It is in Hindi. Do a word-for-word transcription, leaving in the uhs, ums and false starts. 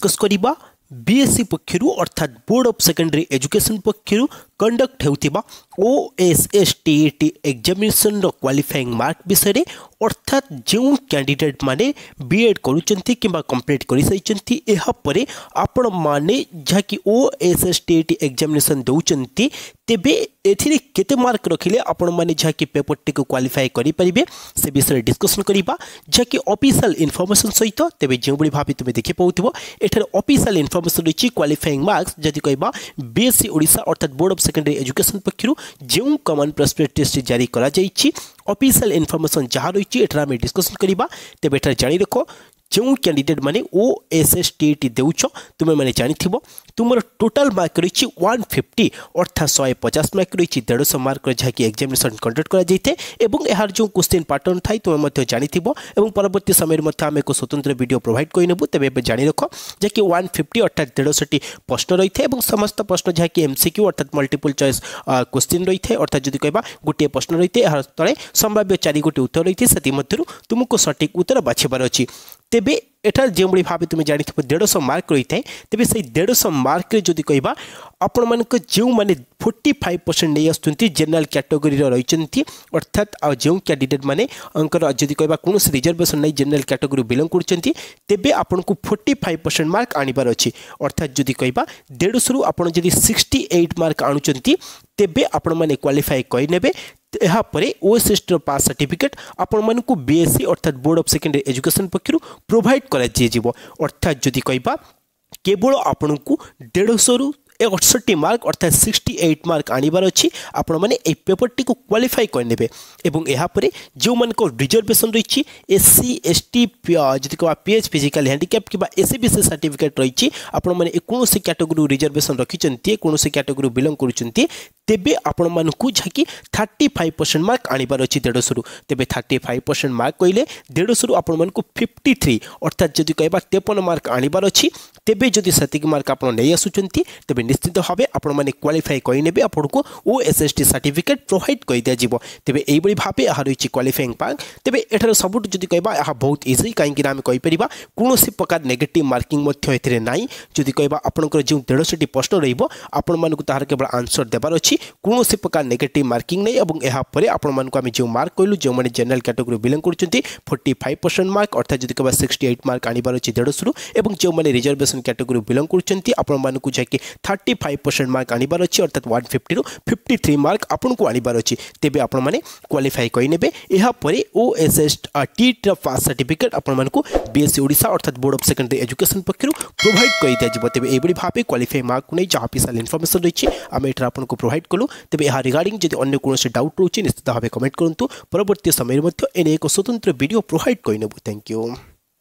डिस्कस करिबा बीएससी पक्षरु अर्थात बोर्ड ऑफ सेकेंडरी एजुकेशन पक्षरु कंडक्ट हेउतिबा ओएसएसटीटी एग्जामिनेशन रो क्वालिफाइंग मार्क विषय अर्थात जो कैंडिडेट माने बीएड करूचंती किंबा कंप्लीट करि सैचंती एहा परे आपण माने जाकी ओएसएसटीटी एग्जामिनेशन दउचंती तेबे एथिरे केते मार्क रखिले आपण माने जाकी पेपर टी को क्वालिफाई करि परिबे से विषय डिस्कशन करिबा जाकी ऑफिशियल इन्फॉर्मेशन सहित तेबे जे बडी भाबी तुमे देखि पाउथिबो एठार ऑफिशियल इन्फॉर्मेशन रिची क्वालिफाइंग मार्क्स जदि कहबा बीएससी ओडिशा अर्थात बोर्ड ऑफ सेकेंडरी एजुकेशन पक्षरु जे कॉमन प्रॉस्पेक्टस जारी करा जाईची ऑफिशियल इन्फॉर्मेशन जहाँ रही एठार आम डिस्कसन करिबा तेबे एठार जानि रखो जो कैंडिडेट माने ओएसएसटीटी देउछ तुमे माने जानिथिबो तुमर टोटल मार्क रही एक सौ पचास अर्थात एक सौ पचास मार्क रही एक सौ पचास मार्क जहाँकि एग्जामिनेशन कंडक्ट करा जाइते एवं एहार जो क्वेश्चन पैटर्न थाई तुमे मध्य जानिथिबो एवं परवर्ती समय मध्य आम एक स्वतंत्र वीडियो प्रोवाइड करिनेबु तेबे एबे जानि रखो जहाँकि एक सौ पचास अर्थात एक सौ पचास प्रश्न रही है समस्त प्रश्न जहाँकि एमसीक्यू अर्थात मल्टीपल चॉइस क्वेश्चन रही है अर्थात जदि कहबा गोटे प्रश्न रही है तले संभाव्य चारि गोटे उत्तर रही है मध्यरु तुमको सटीक उत्तर बाछिबार अछि तेबे एठार जो भाव तुम जानी डेढ़ सौ मार्क रही है तेज से डेढ़ सौ मार्क जदि कहबा आपण मानक जो माने फोर्टी फाइव परसेंट नहीं आसुंती जनरल कैटेगरी रही अर्थात आ जो कैंडिडेट माने अंकर जदि कहबा कौन रिजर्वेशन नहीं जनरल कैटेगरी बिलोंग करछंती तेबे आपन को फोर्टी फाइव परसेंट मार्क आनिबार अछि अर्थात जदि कहबा डेढ़ सौ आपण जदि सिक्सटी एट मार्क आनुचंती तेबे आपण माने क्वालिफाई करि नेबे एहा परे ओएसएसटी पास सर्टिफिकेट आपण मानकु बीएससी अर्थात बोर्ड ऑफ सेकेंडरी एजुकेशन पक्षरु प्रोवाइड करा जिवो अर्थात जदि कहबा केवल आपण को डेढ़ सौ रु अड़सठ मार्क अर्थात सिक्सटी एट मार्क आनिबार अच्छी आपण मैंने पेपर टी को क्वालिफाई करने एवं यापर जो मान रिजर्वेशन रही एससी एसटी जदि कह पीएच फिजिकल हैंडिकैप कि एससीबीसी सर्टिफिकेट रही आपण मैंने कौन कैटेगरी रिजर्वेशन रखिंट कौन कैटेगरी बिलोंग कर तेबे आपण मानकु झाकी थर्टी फाइव परसेंट मार्क आनिबार अच्छी डेढ़ सौ तेबे थर्टी फाइव परसेंट मार्क कहले डेढ़ सौ आपण मानकु फिफ्टी थ्री अर्थात जदि कहबा तेपन मार्क आनिबार अच्छी तेबे जदि सतिक मार्क आपण नहीं आसुचंती तेबे निश्चित भाव आपण माने क्वालिफाई करिनेबे आपण को ओएसएसटी सर्टिफिकेट प्रोवाइड कर दिया जिवो तेबे एई बडी भाबे आहा रही क्वालिफाइंग मार्क तेबे एठार सबुट जदि कहबा आहा बहुत इजी काहेकि आमे कहि परिबा कोनोसी प्रकार नेगेटिव मार्किंग मध्य एथिरे नाही जदि कहबा आपनकर जो डेढ़ सौ टी प्रश्न रहिबो आपण मानकु ताहार केवल आंसर देबार अछि कौन प्रकार नेगेटिव मार्किंग नहीं और यापर आपण जो मार्क कहलु जो मैंने जनरल कैटेगरी बिलोंग करछंती फोर्टी फाइव परसेंट मार्क अर्थात जदि कहबा सिक्सटी एट मार्क आनिबार अछि डेढ़ सौ एवं जो मैंने रिजर्वेशन कैटेगरी बिलोंग करछंती आपण मानकु जाके थर्टी फाइव परसेंट मार्क आनिबार अछि अर्थात वन फिफ्टी रु फिफ्टी थ्री मार्क आपण को आनिबार अछि तेबे आपण माने क्वालिफाई करिनेबे एहा परे ओएसएसटी पास सर्टिफिकेट आपण मानकु बीएससी ओडिशा अर्थात बोर्ड ऑफ सेकेंडरी एजुकेशन पक्षरु प्रोवाइड करि दिया जिवो तेबे एबडी भाबे क्वालिफाई मार्क नै जहाँ ऑफिशियल इन्फॉर्मेशन रही आम एठा आपण को प्रोवाइड कलु तेबे यहाँ रिगार्डिंग जदि अन्य कौन डाउट रोचे निश्चित भाव कमेंट करूँ परवर्ती समय में एने एक स्वतंत्र वीडियो प्रोवाइड करनेबु थैंक यू।